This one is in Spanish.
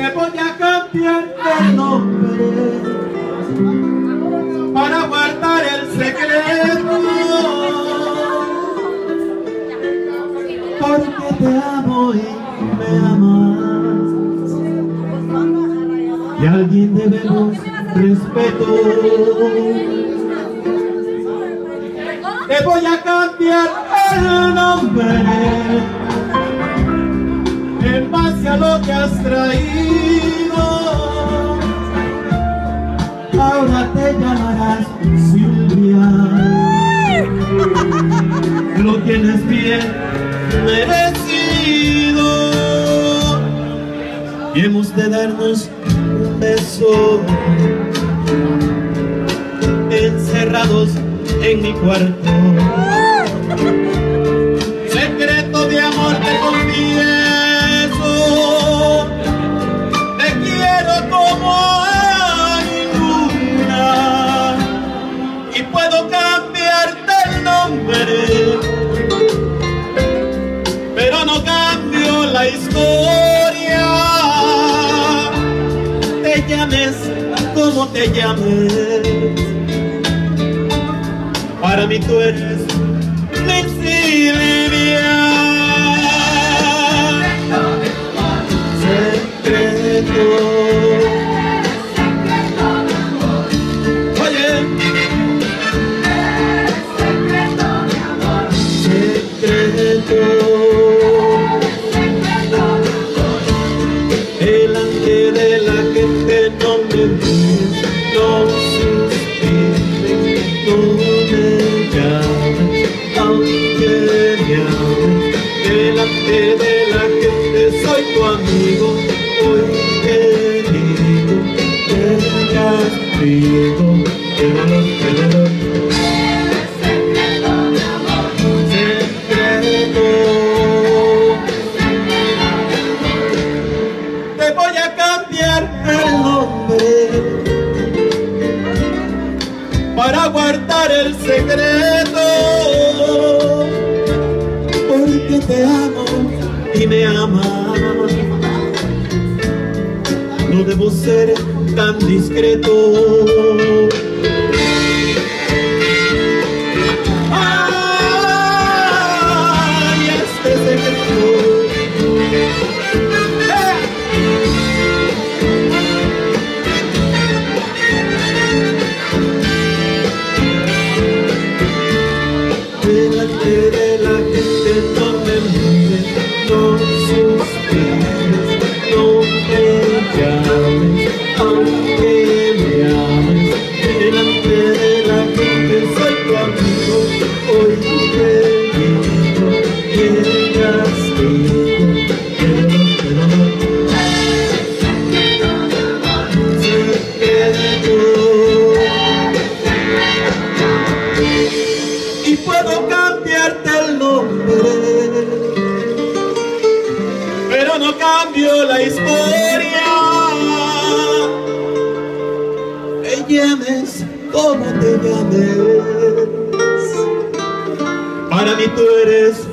Te voy a cambiar el nombre para guardar el secreto, porque te amo y me amas, y a alguien debemos respeto. Te voy a cambiar el nombre en base a lo que has traído. Ahora te llamarás Silvia, lo tienes bien merecido, y hemos de darnos un beso encerrados en mi cuarto. Secreto de amor te confieso, te quiero como a ninguna, y puedo cambiarte el nombre, pero no cambio la historia. Te llames como te llames, para mí tú eres mi Silvia. Secreto. Oye, secreto. Delante de la gente no me ves, no suspires, no me llames, aunque me ames. Delante de la gente soy tu amigo, hoy te digo, te castigo, te doy. Secreto de amor, secreto. Te voy a cambiar el nombre para guardar el secreto, porque te amo y me amas. No debo ser tan discreto. Ay, este secreto. Delante de la gente no me mires, no suspires, no me llames, aunque me ames. Delante de la gente soy tu amigo, hoy te digo, y el castigo te doy. Y puedo cambiarte el nombre, pero no cambio la historia. Te llames como te llames, para mí tú eres